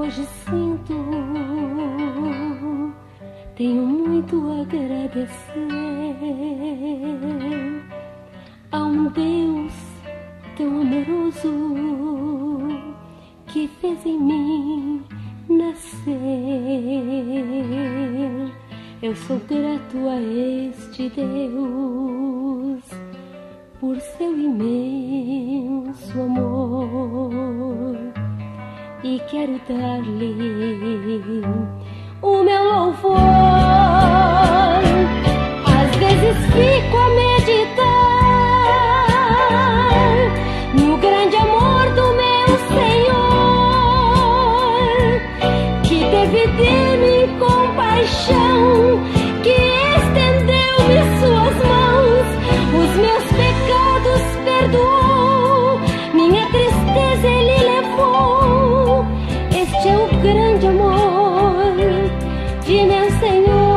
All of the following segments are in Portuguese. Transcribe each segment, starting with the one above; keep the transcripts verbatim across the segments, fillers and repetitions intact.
hoje sinto, tenho muito a agradecer a um Deus tão amoroso que fez em mim nascer. Eu sou grato a este Deus por seu imenso amor e quero dar-lhe o meu louvor. Às vezes fico a meditar no grande amor do meu Senhor, que teve de mim compaixão, que estendeu-me suas mãos, os meus pecados perdoou, minha tristeza ele levou. Este é o grande amor de meu Senhor.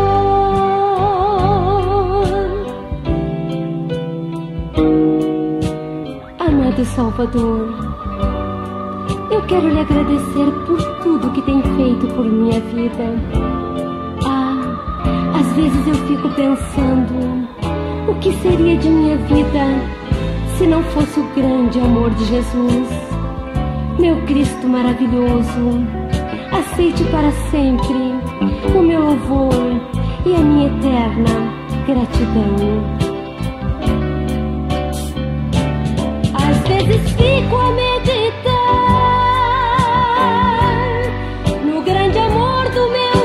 Amado Salvador, eu quero lhe agradecer por tudo que tem feito por minha vida. Ah, às vezes eu fico pensando, o que seria de minha vida se não fosse o grande amor de Jesus? Meu Cristo maravilhoso, aceite para sempre o meu louvor e a minha eterna gratidão. Às vezes fico a meditar no grande amor do meu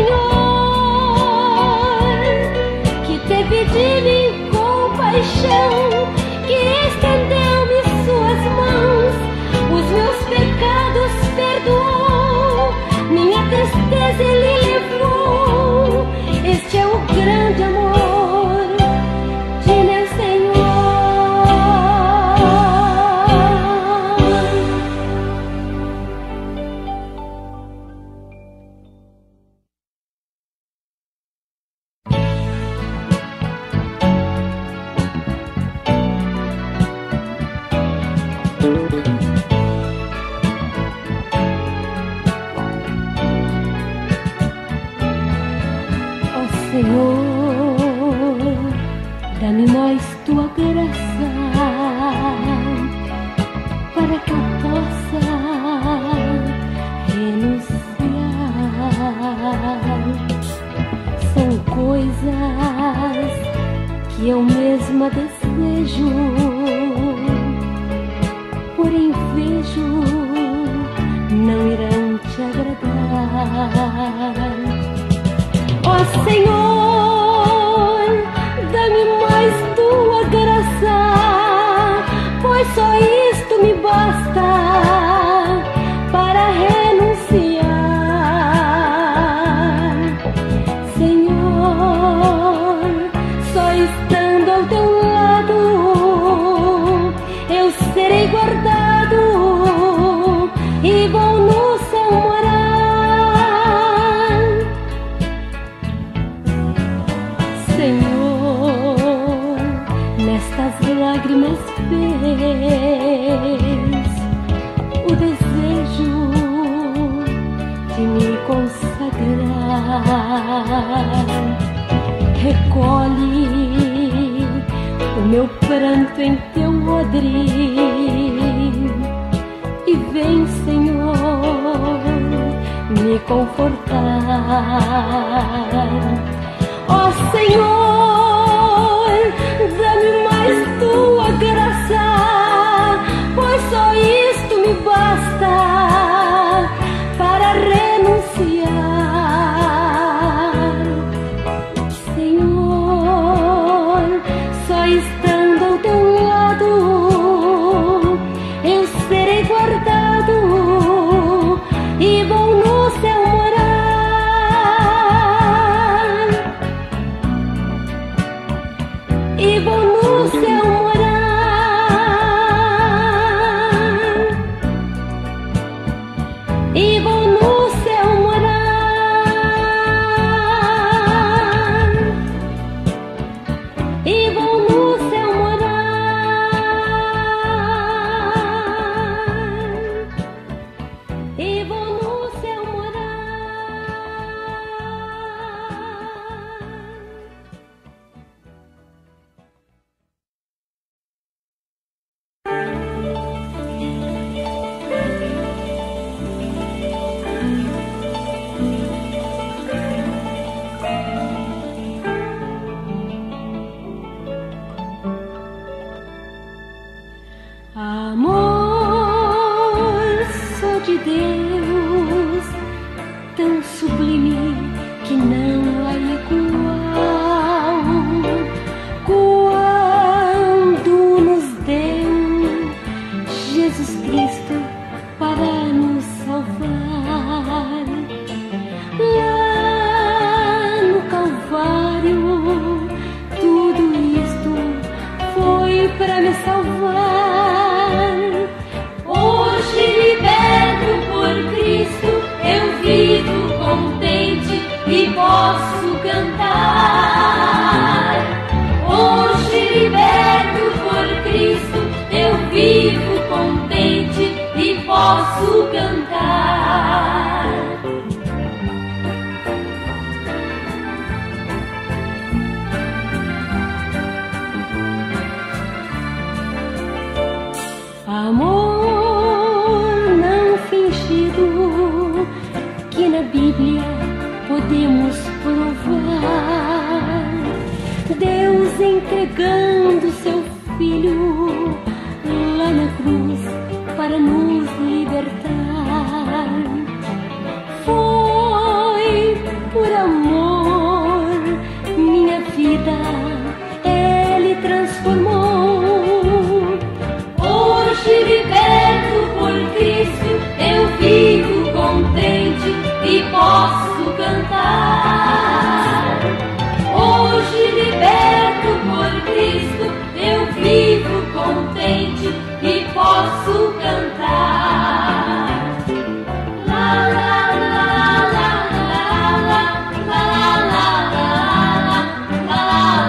Senhor, que teve de mim compaixão, que estendeu-me suas mãos, os meus pecados perdoou, minha tristeza ele levou. Este é o grande amor de meu Senhor. Senhor, dá-me mais tua graça para que eu possa renunciar. São coisas que eu mesma desejo, porém vejo não irão te agradar. Ó Senhor, dá-me mais tua graça, pois só isto me basta para renunciar. Senhor, só estando ao teu lado eu serei guardado e vou no céu morar. Senhor, nestas lágrimas vês o desejo de me consagrar. Recolhe o meu pranto em teu odre e vem, Senhor, me confortar. Ó Senhor, dá-me mais tua graça, pois só isto me basta para renunciar. Senhor, só estando ao teu lado eu serei guardado e vou no céu morar. de Deus, tão sublime que não há igual, quando nos deu Jesus Cristo para nos salvar. Lá no Calvário, tudo isto foi para me salvar. Hoje, liberto por Cristo, eu vivo contente e posso cantar. Hoje, liberto por Cristo, eu vivo contente e posso cantar. Amor não fingido que na Bíblia podemos provar. Deus entregando seu Filho lá na cruz para nos libertar. Foi por amor minha vida Ele transformou. Hoje, liberto por Cristo, eu vivo contente e posso cantar. Hoje, liberto por Cristo, eu vivo contente e posso cantar. La la la la la la la la la la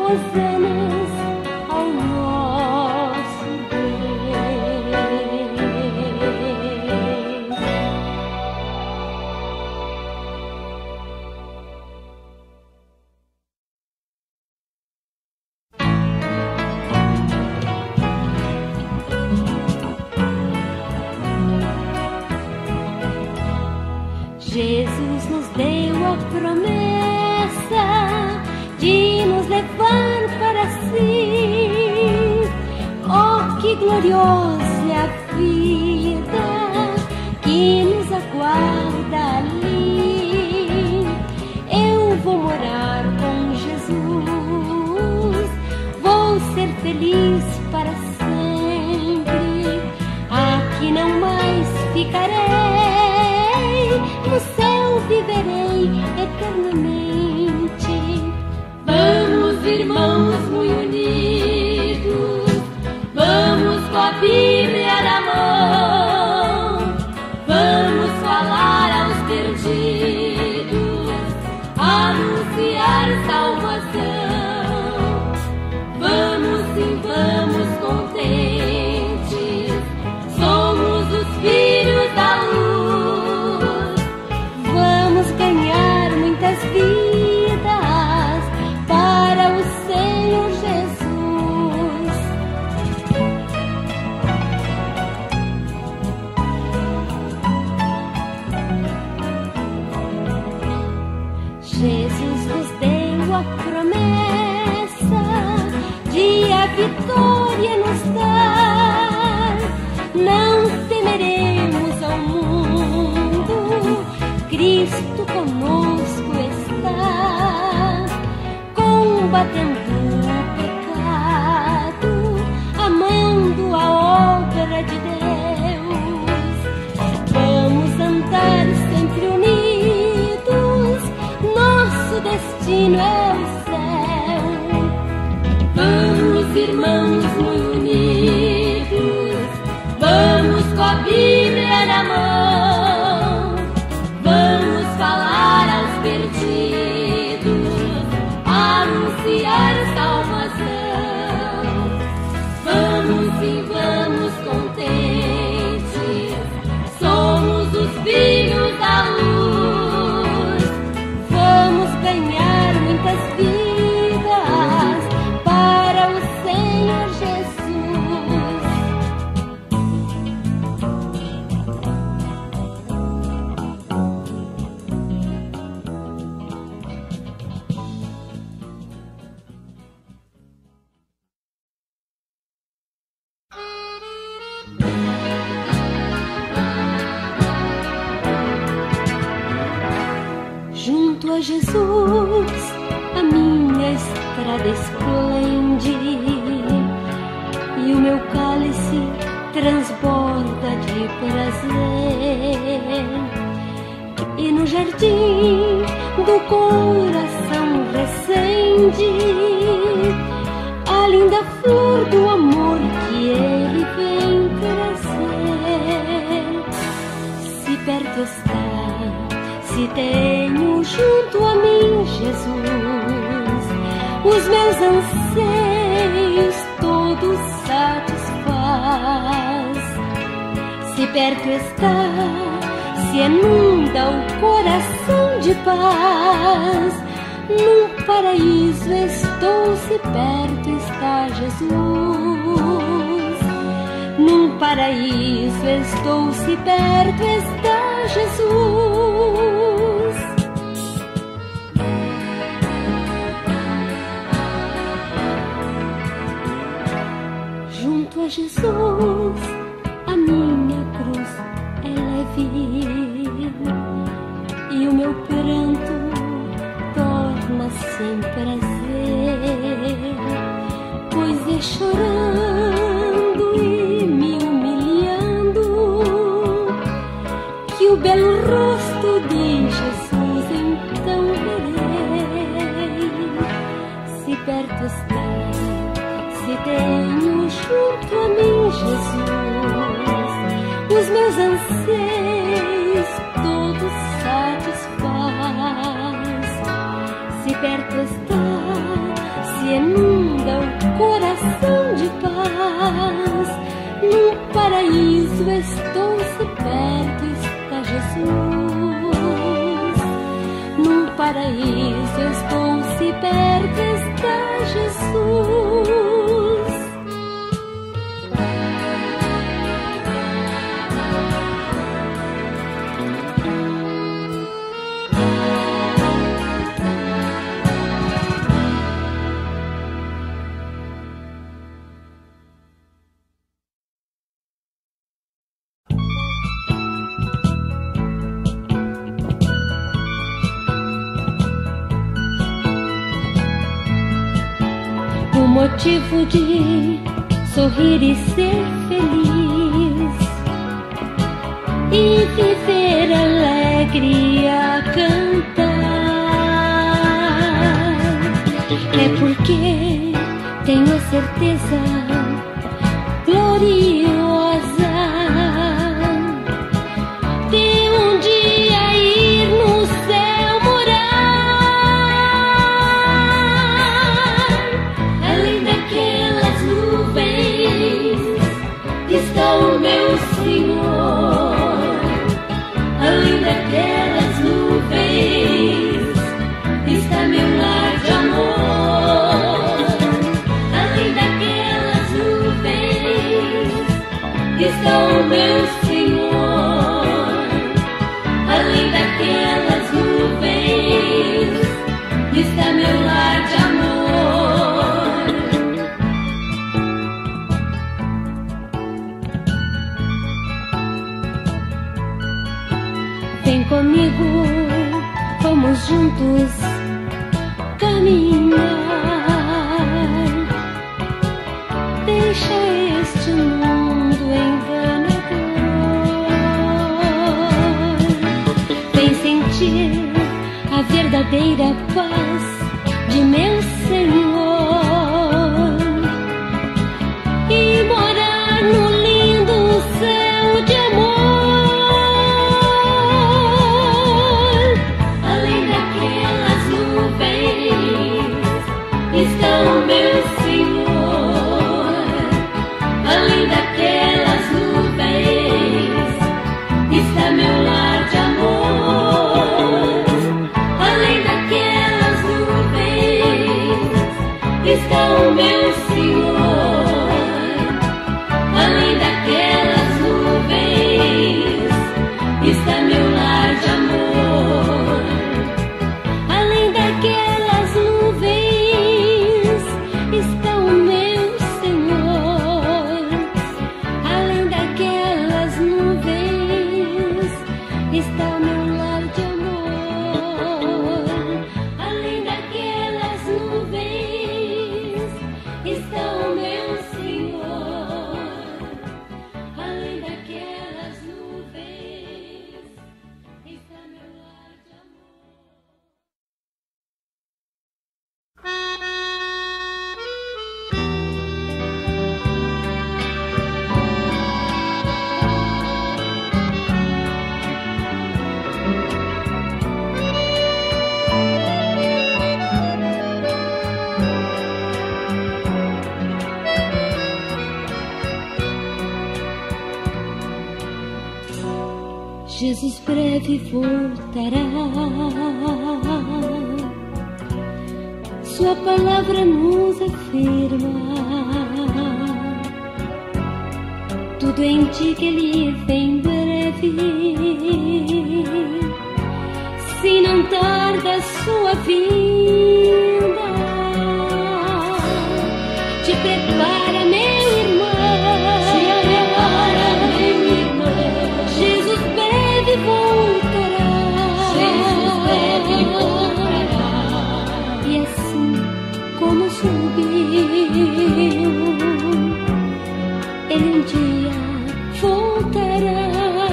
hosanas ao nosso Deus. Jesus nos deu a promessa de nos levar para si. Oh, que gloriosa é a vida que nos aguarda ali. Eu vou morar com Jesus, vou ser feliz para sempre. Aqui não mais ficarei, no céu viverei eternamente. Vamos, irmãos, muito unidos, vamos com a Bíblia na mão, vamos falar aos perdidos, anunciar salvação. Vamos, sim, vamos contentes, somos os filhos da luz. Vamos ganhar muitas vidas para o Senhor Jesus. Jesus nos deu a promessa de a vitória nos dar. Não temeremos ao mundo, Cristo conosco está, combatendo o pecado, amando a obra de Deus. Vamos andar sempre unidos, nosso destino é o céu. Vamos, irmãos, muito unidos, vamos com a Bíblia na mão, vamos falar aos perdidos, anunciar salvação. Vamos, sim, vamos contentes, somos os filhos da luz. Vamos ganhar muitas vidas para o Senhor Jesus. Junto a Jesus, a minha estrada esplende e o meu cálice transborda de prazer. E no jardim do coração recende a linda flor do amor que Ele vem trazer. Se perto está, se tenho junto a mim Jesus, os meus anseios todos satisfaz. Se perto está, se inunda o coração de paz. Num paraíso estou, se perto está Jesus. Num paraíso estou, se perto está Jesus. Junto a Jesus, a minha cruz é leve e o meu pranto torna-se em prazer, pois é chorando e me humilhando que o belo rosto de Jesus então verei. Se perto está, se tenho junto a mim Jesus, os meus anseios todos satisfaz. Se perto está, se inunda o coração de paz. Num paraíso estou se perto está Jesus. Num paraíso estou se perto está Jesus. O motivo de sorrir e ser feliz e viver alegre a cantar é porque tenho a certeza gloriosa de um dia ir no céu morar. Além daquelas nuvens está o meu Senhor. Além daquelas nuvens está meu lar de amor. Além daquelas nuvens está o meu Senhor. Além daquelas nuvens está meu lar de amor. Vem comigo, vamos juntos caminhar. Deixa este mundo enganador. Vem sentir a verdadeira paz de meu Senhor e morar no lindo céu de amor. Além daquelas nuvens está o meu Senhor. Além daquelas nuvens está meu lar de amor. Além daquelas nuvens está o meu Senhor. Além daquelas nuvens está meu lar de amor. Além daquelas nuvens está o meu Senhor. Além daquelas nuvens está meu lar de amor. Além daquelas nuvens está o meu Senhor. Além daquelas nuvens está meu lar de amor. Jesus breve voltará. Sua palavra nos afirma. Tudo indica Ele vem breve. Se não tarda sua vinda, te prepara, meu irmão. Te prepara, meu irmão. Jesus breve voltará. Jesus breve voltará. E assim como subiu, Ele um dia voltará.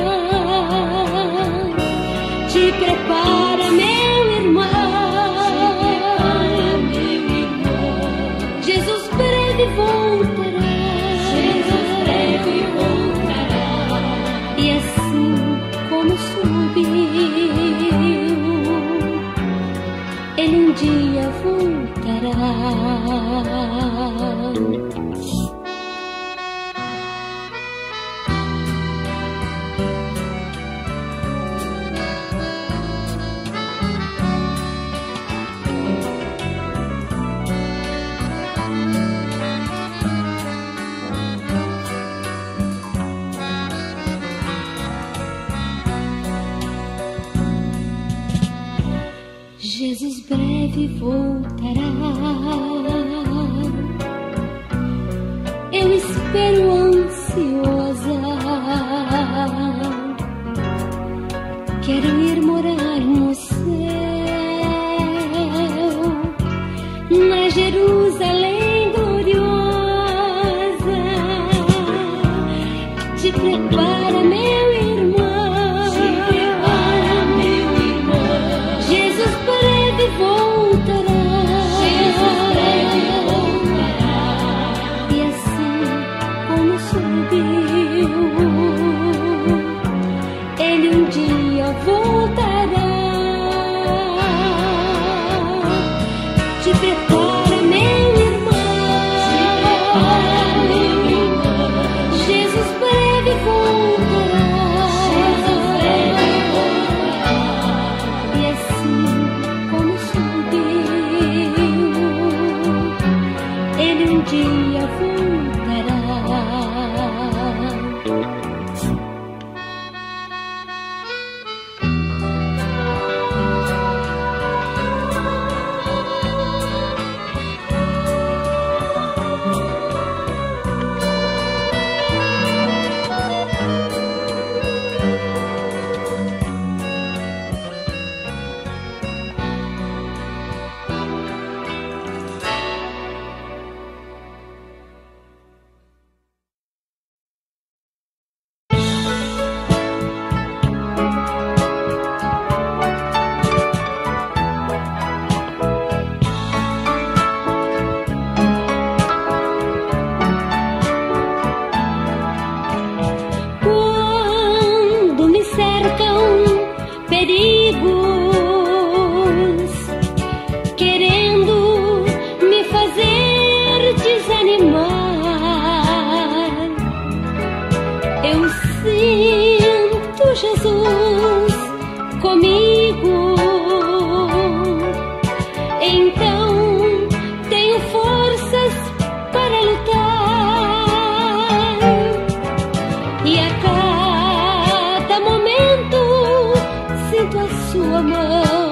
Te prepara, meu irmão. Te prepara, meu irmão. Jesus breve voltará. Jesus breve voltará. E assim como subiu, Ele um dia voltará. breve voltará. Eu espero ansiosa, quero ir morar no céu, na Jerusalém gloriosa. Te prepara, meu irmão, te prepara, meu irmão. Jesus breve voltará, Jesus breve voltará. E assim como subiu, Ele um dia voltará. Te prepara, meu irmão, te prepara, meu irmão. Jesus breve voltará, Jesus breve voltará. E assim como subiu, Ele um dia voltará. Quando me cercam perigos, querendo me fazer desanimar, eu sinto Jesus comigo. Então tenho forças para lutar, e a cada momento sinto a sua mão.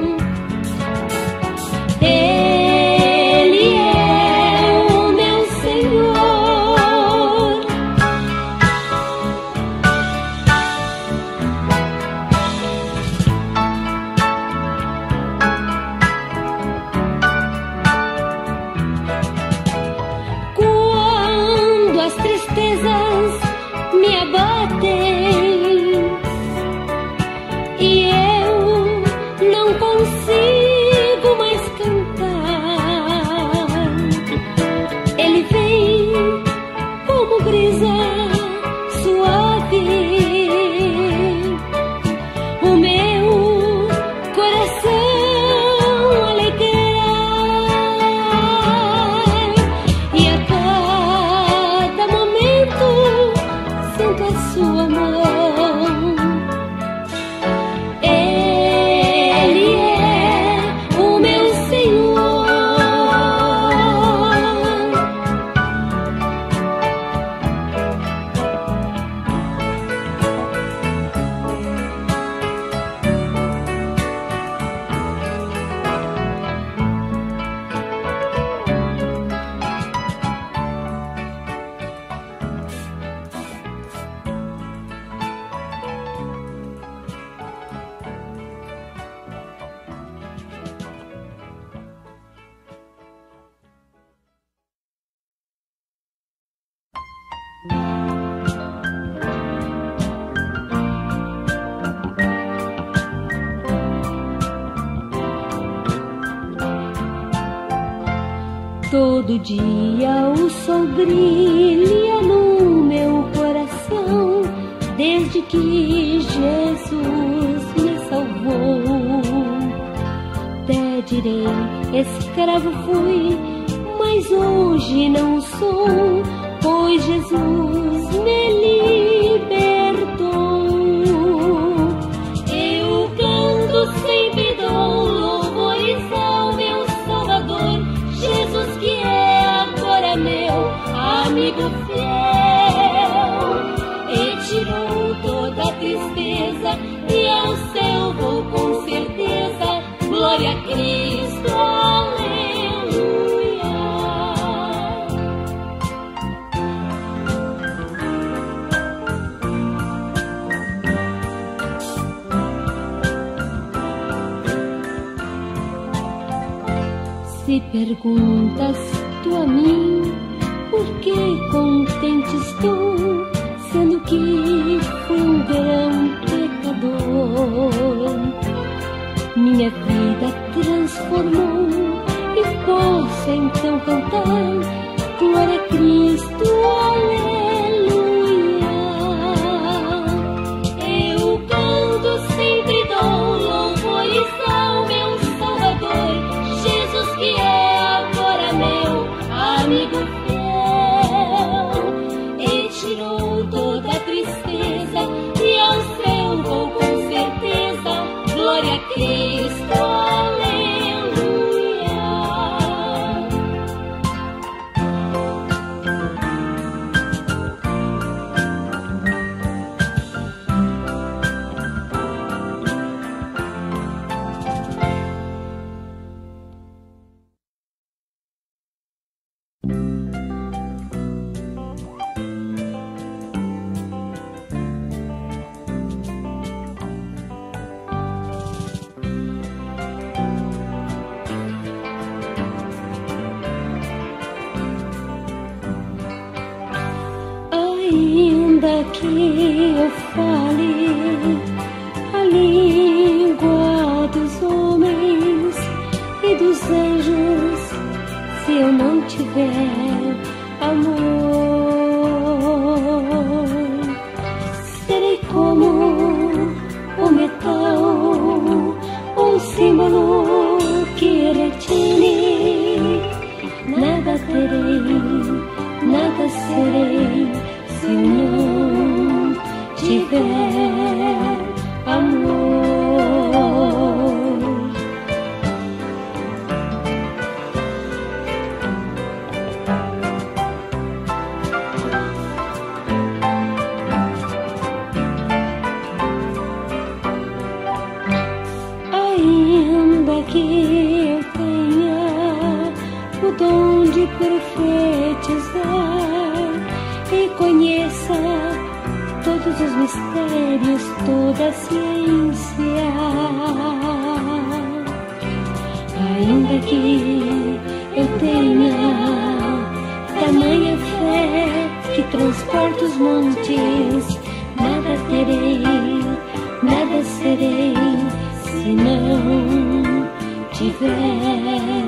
Ele é o meu Senhor. Quando as tristezas me abatem e eu não consigo mais cantar, Ele vem como brisa suave, o meu coração alegrar, e a cada momento sinto a sua mão. Ele é o meu Senhor. Todo dia o sol brilha no meu coração, desde que Jesus me salvou. Até direi, escravo fui, mas hoje não sou, pois Jesus me libertou. Eu canto sempre, dou louvores ao meu Salvador, Jesus que é agora meu amigo fiel, e tirou toda a tristeza, e ao céu vou com certeza. Glória a Cristo. perguntas tu a mim, por que contente estou, sendo que fui um grão pecador. Minha vida transformou e posso então cantar: glória a Cristo, aleluia. Eu canto, sempre dou louvores ao meu Salvador, Jesus que é agora meu amigo fiel. E tirou toda a tristeza e ao céu vou com certeza. Glória a Cristo, aleluia. Ainda que eu fale a língua dos homens e dos anjos, se eu não tiver amor, serei como o metal, um símbolo que retine. Nada terei, nada serei, se eu não tiver amor. Ainda que eu tenha o dom de profetizar e conheça todos os mistérios, toda a ciência, ainda que eu tenha tamanha fé que transporta os montes, nada terei, nada serei, se não tiver